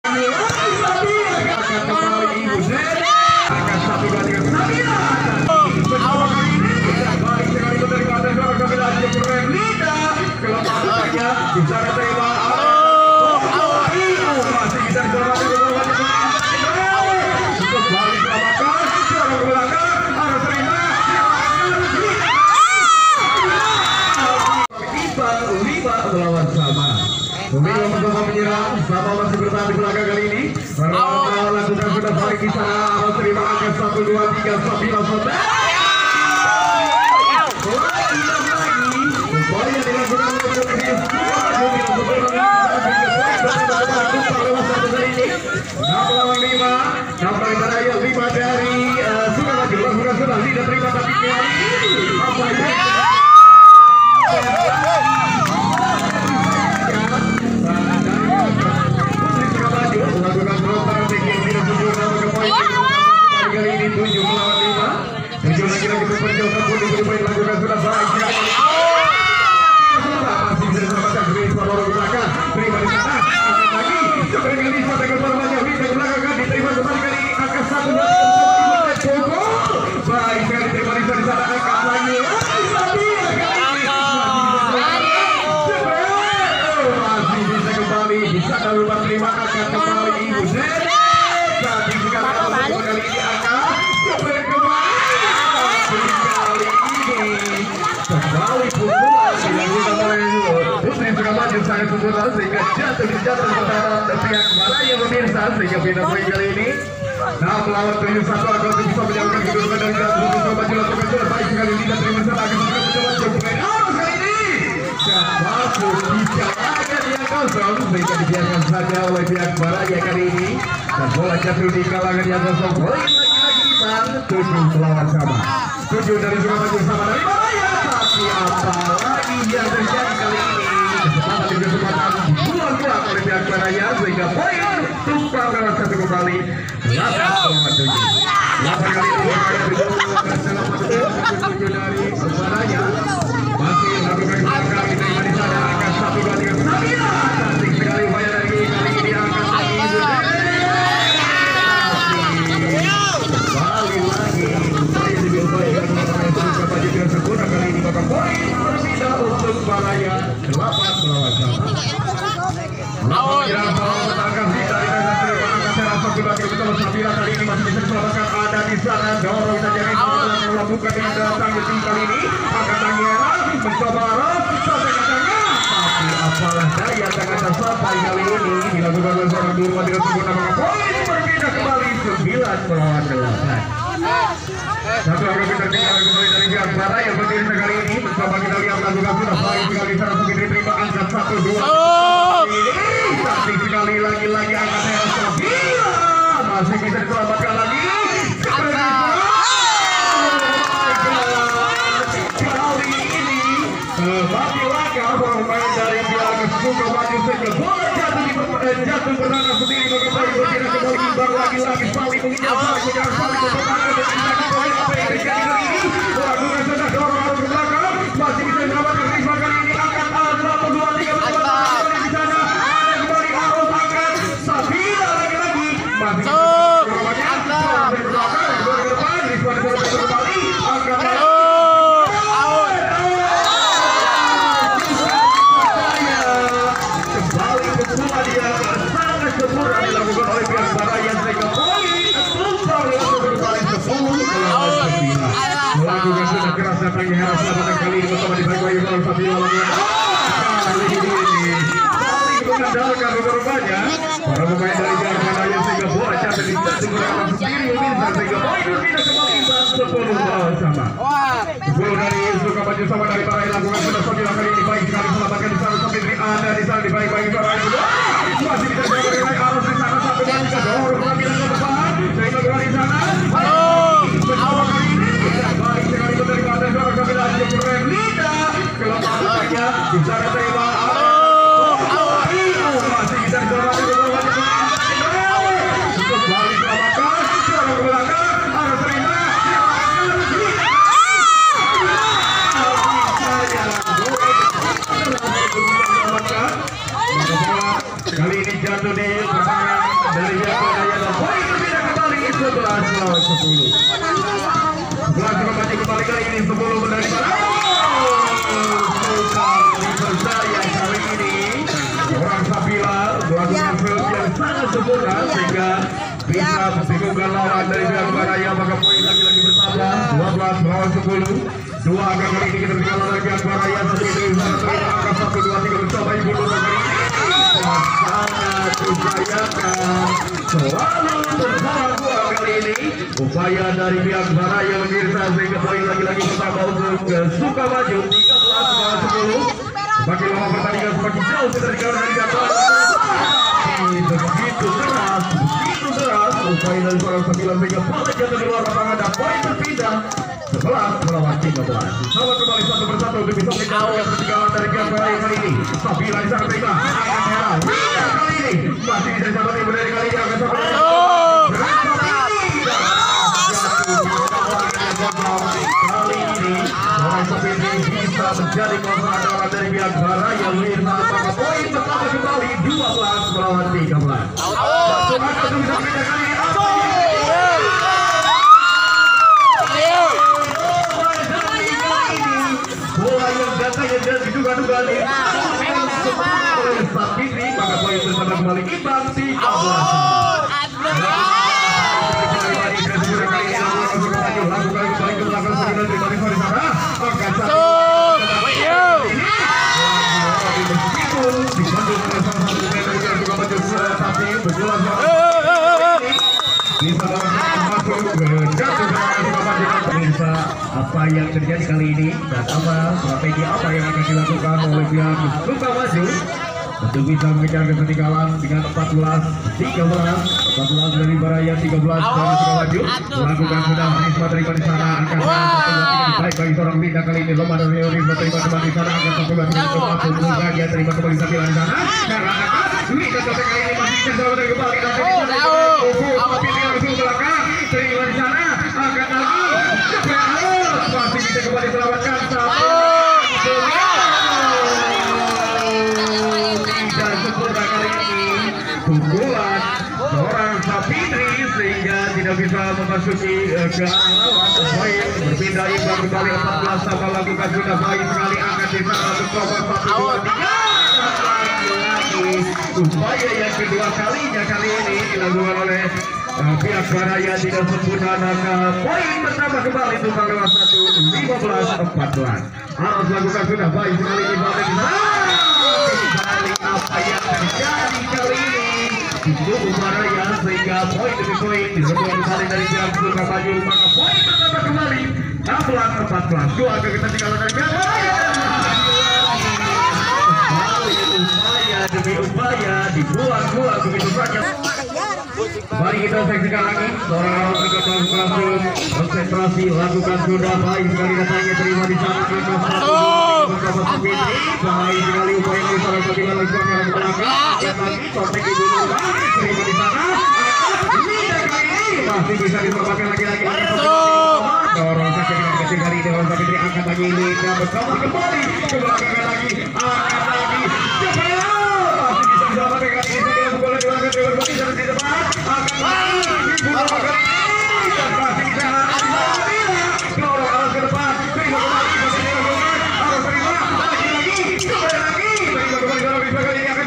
menyerang sama masih bertahan di belakang kali ini. Lakukan sudah balik di sana. Harus terima angka 1, 2, 3, 9 sobat. Upaya dilakukan sehingga jatuh kepada pihak Malaya pemirsa sehingga pindah poin kali ini. Nah melawan 7-1 agar bisa menjauhkan kedudukan dari jatuh mencoba dilakukan sudah baik sekali tidak terima salah akan mencoba coba kali ini masuk dijalankan yang kosong sehingga dibiarkan saja oleh pihak Malaya kali ini dan bola jatuh di kalangan yang kosong. Poin lagi-lagi imbang 7 melawan sama 7 dari Surabaya sama dari Malaya, tapi apa lagi yang terjadi kali ini? Kesempatan buang oleh pihak Malaya sehingga poin tumpah lewat 1 kembali 8 melawan 7. 8 kali ini dari Malaya masih melakukan langkah kita di sana angka 1, 2, 3, 9 cantik sekali upaya dari kali ini angkat lagi kembali lagi upaya diupayakan oleh Surabaya tidak sempurna kali ini maka poin berbeda untuk Malaya 8 melawan 1. Kali ini masih bisa diselamatkan ada di sana dorong saja melakukan dengan datang di kali ini angkatannya mencoba sampai katanya tapi apalah daya tangan sampai kali ini dilakukan oleh seorang Durma tidak sempurna maka poin berbeda kembali 9 melawan 8. Satu angka kita tinggal kembali dari pihak Malaya yang berdiri kali ini mencoba kita lihat lakukan sudah baik sekali sana mungkin diterima angkat 1, 2 ini cantik sekali lagi-lagi angkatnya masih bisa diselamatkan lagi kali ini bagi langkah pemain dari pihak Surabaya sehingga bola jatuh bernana sendiri bagaimana berkira kembali imbang lagi-lagi saling menginjak saling berpengaruh dan poin apa yang terjadi kali ini melakukan sudah dorong arus ke belakang masih bisa diselamatkan Risma kali ini angkat 1, 2, 3 kembali di sana ada kembali arus angkat Sabila lagi-lagi masih kali ini bersama di baik oleh Sabila mengandalkan rupanya para pemain dari Malaya sehingga bola jatuh di gerakan sendiri sehingga poin tidak kembali imbang 10 melawan sama 10 dari Surabaya sama dari para lakukan sudah Sabila kali ini baik sekali selamatkan di sana sampai ada di sana di baik-baik suara itu masih bisa jaga arus di sana sampai dan juga dorong Sabila ke depan sehingga bola di sana mencoba kali ini baik sekali daripada suara Sabila yang Lida kelemahannya di sana terima masih bisa diselamatkan untuk balik selamatkan suara ke belakang harus terima kali ini jatuh di pertandingan dari pihak Baraya. Poin berbeda kembali 11-10. 11 maju kembali kali ini 10 dari Baraya. Berjaya kali ini orang Sabila melakukan field yang sangat sempurna sehingga bisa membingungkan lawan dari pihak Baraya. Maka poin lagi-lagi bertambah 12 melawan 10. Dua angka kali ini kita berjalan dari pihak Baraya. Satu itu bisa terima angka 1, 2, 3 bersama ibu dua kali ini sangat diupayakan selalu bersama dua kali ini. Upaya dari pihak Baraya pemirsa sehingga poin lagi-lagi bertambah untuk Sukamaju 13-10. Semakin lama pertandingan semakin jauh dari kawasan dari jadwal. Begitu keras upaya dari seorang 9 sehingga bola jatuh di luar lapangan dan poin berpindah 11 melawan 13. Sama kembali satu persatu untuk bisa meninggalkan ketinggalan dari pihak Baraya kali ini. Sabila di sana terima akan merah. Kali ini masih bisa disabat ibu dari kali ini akan sampai kali ini orang Sabila bisa menjadi korban adalah dari pihak Baraya. Maka poin pertama kembali 12 melawan 13. Satu angka untuk bisa pindah kali ini. Bola yang datangnya dan diduga-duga nih oleh Sapitri, maka poin bersama kembali imbang 13. Lakukan kembali ke belakang Sabila dari sana angkat satu disambung oleh salah satu pemain dari juga maju tapi berjelas bisa masuk ke jatuh pemirsa apa yang terjadi kali ini dan apa strategi apa yang akan dilakukan oleh pihak Sukamaju untuk bisa mengejar ketinggalan dengan 14 dari Baraya, 13 dari Sukamaju. Melakukan sudah Risma terima di sana angkat 1, 2, 3 baik bagi seorang Linda kali ini lemah dari Risma terima kembali di sana angkat 1, 2, 3 masuk dia terima kembali Sabila di sana karena Linda sampai kali ini masih bisa selamat kembali dan di sana langsung belakang terima di sana angkat lagi masih bisa kembali selamatkan pukulan seorang Sapitri sehingga tidak bisa memasuki ke arah lawan. Poin berpindah imbang kembali 14 sama lakukan sudah baik sekali angkat di sana untuk korban 1, 2, 3 lagi upaya yang kedua kalinya kali ini dilakukan oleh pihak Baraya tidak sempurna maka poin pertama kembali untuk lewat 1 15-14 harus lakukan sudah baik sekali di bawah di sana apa yang terjadi kali ini itu Baraya sehingga poin demi poin dilakukan kembali dari pihak Sukamaju maka poin pertama kembali 16-14 dua angka kita tinggal dari pihak Baraya upaya demi upaya dibuat-buat begitu saja. Mari kita saksikan lagi seorang orang terkepal langsung konsentrasi lakukan sudah baik sekali datangnya terima di sana angka 1 bersama Sapitri baik sekali upaya dari seorang Sabila langsung ke belakang dan lagi strategi dulu terima di sana tidak kali ini masih bisa diselamatkan lagi-lagi dorong saja dengan kecil kali ini orang Sapitri angkat lagi ini dan bersama kembali ke belakang lagi angkat lagi Sabila masih bisa diselamatkan kali ini dengan bola di belakang dengan berpindah di depan angkat lagi bola kali ini dan masih bisa dorong arah ke depan terima kembali masih dilakukan harus terima lagi terima kembali dalam bisa kali ini akan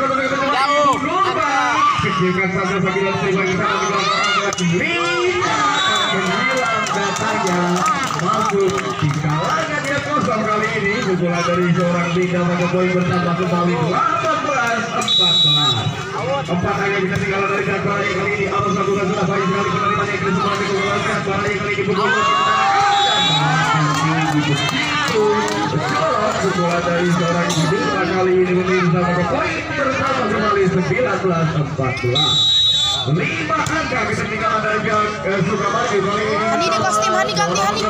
kecilkan saja Sabila terima kita menghilang datanya masuk di kalangan dia kosong kali ini pukulan dari seorang Linda maka poin bertambah kembali 18-14 empat hanya bisa tinggal dari Baraya kali ini harus lakukan sudah baik sekali kembali banyak yang semua dikeluarkan Baraya kali ini pukul pukulan dari seorang Linda kali ini meminta maka poin bertambah kembali 19-14 5 angka kita tinggal dari Sukamaju kali ini. Hani di kostum, Hani ganti Hani.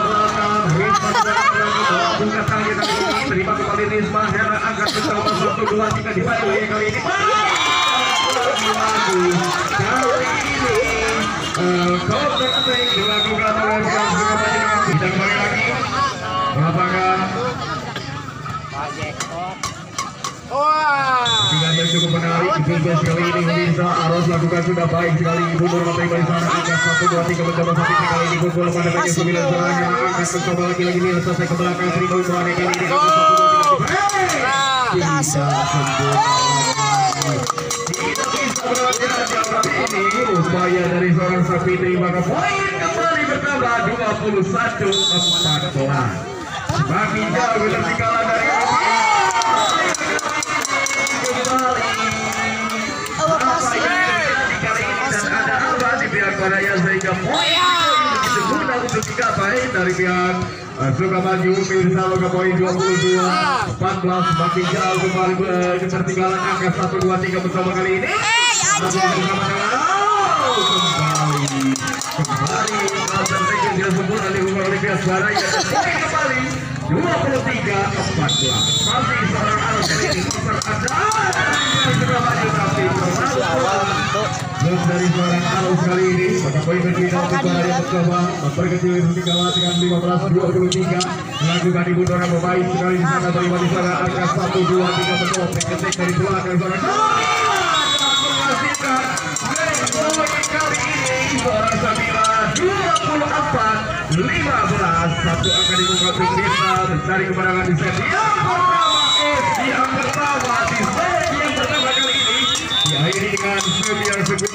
Terima kembali Risma Hera angkat bersama 1, 2, 3 dipakai kali ini. Kali ini counter attack dilakukan oleh Sukamaju. Kita kembali lagi lapangan. Dengan yang cukup menarik juga sekali ini pemirsa. Aros lakukan sudah baik sekali. Ibu Nur Mata Ibu sana angkat 1, 2, 3 mencoba sampai kali ini pukul pada bagian 9 serangan angkat mencoba lagi dia selesai ke belakang Seribu Ibuan kali ini 1, 2, 3 tidak sempurna. Tidak bisa berhasil ini upaya dari seorang Sapitri maka poin kembali bertambah 21-14. Semakin jauh ketinggalan dari sehingga poin begitu mudah untuk dicapai dari pihak Sukamaju. Mirsa loka poin 22-14 semakin jauh kembali ketertinggalan angka 1, 2, 3 bersama kali ini. Kembali tidak sempurna diubah oleh pihak Baraya dan poin kembali 23-14. Masih seorang Aros kali ini ada Sukamaju tapi dari seorang Aros kali ini pada poin berbeda untuk Baraya mencoba memperkecil ketinggalan dengan 15-23 melakukan ibu Dora membaik sekali di sana terima di sana angka 1, 2, 3 mencoba pengetik dari belakang seorang menghasilkan poin kali ini seorang Sabila 24-15 satu angka dibuka untuk bisa mencari kemenangan di set yang pertama di set yang pertama kali ini diakhiri dengan 9-9.